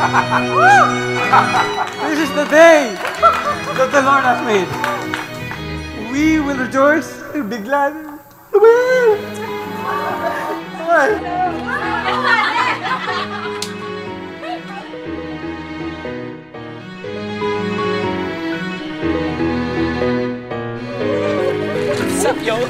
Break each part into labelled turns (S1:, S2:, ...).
S1: This is the day that the Lord has made. We will rejoice and be glad.
S2: What's up, yo?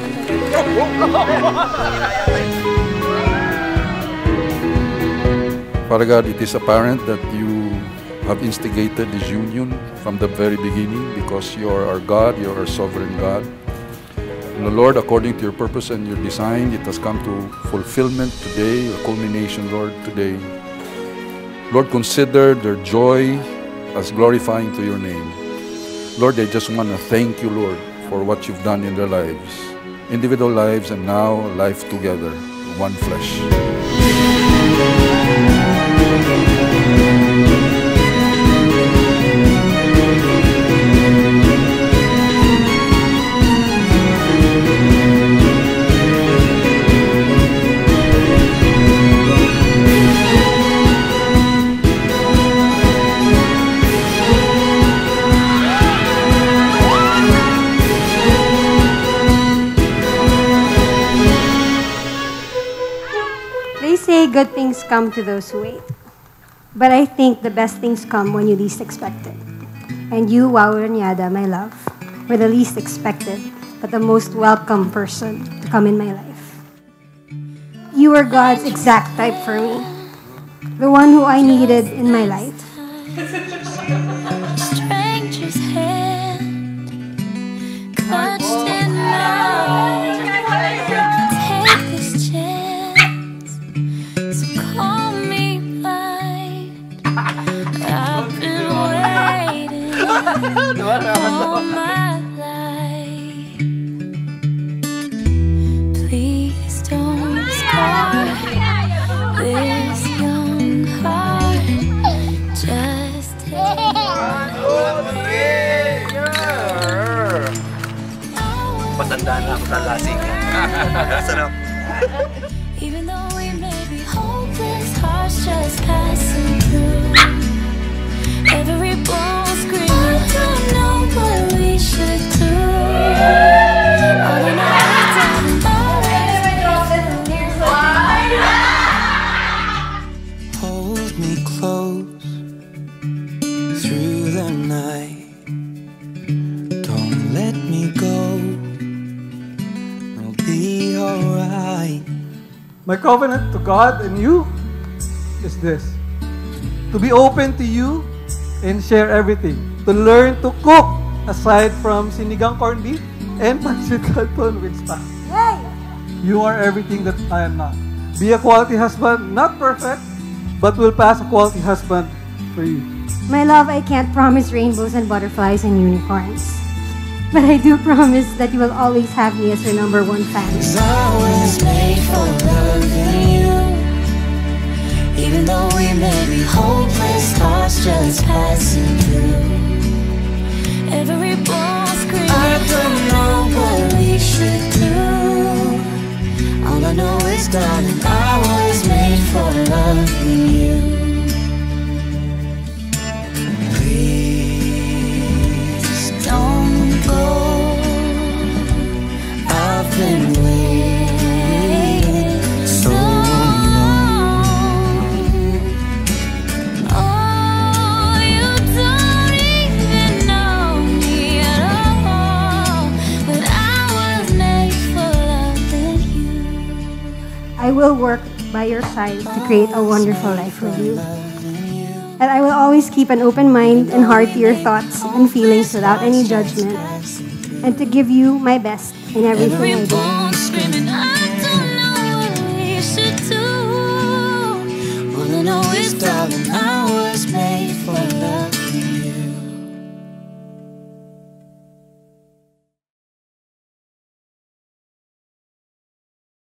S3: Father God, it is apparent that you have instigated this union from the very beginning because you are our God, you are our sovereign God. And the Lord, according to your purpose and your design, it has come to fulfillment today, a culmination, Lord, today. Lord, consider their joy as glorifying to your name. Lord, I just want to thank you, Lord, for what you've done in their lives, individual lives and now life together, one flesh.
S4: They say good things come to those who wait. But I think the best things come when you least expect it. And you, Wowoo and Yada, my love, were the least expected, but the most welcome person to come in my life. You were God's exact type for me. The one who I needed in my life.
S5: Stranger's hand clutched in mine. Take this chance, so call me mine. I've been waiting all my life. Please don't scar this young heart. Just
S2: Patanda na ako ng lasing. Sarap.
S5: even though we may be hopeless, hearts just passing through. Every bone screaming, I don't know what we should do. All I know is that
S6: hold me close through the night. Don't let me go. I'll be alright.
S1: My covenant to God and you is this: to be open to you and share everything. To learn to cook aside from sinigang corned beef and pancit canton with spag. You are everything that I am not. Be a quality husband, not perfect, but will pass a quality husband for you.
S4: My love, I can't promise rainbows and butterflies and unicorns. But I do promise that you will always have me as your #1 fan.
S6: 'Cause I was made for loving you.
S5: even though we may be hopeless, hearts just passing through. Every bone screaming, I don't know what we should do. All I know is, darling, I was made for loving you. Please don't go. I've been waiting so long. Oh, you don't even know me at all, but I was made for loving you.
S4: I will work by your side to create a wonderful life with you. And I will always keep an open mind and heart to your thoughts and feelings without any judgment. And to give you my best in everything I do.
S5: Everyone screaming, I don't know what we should do. All I know is, darling, I was made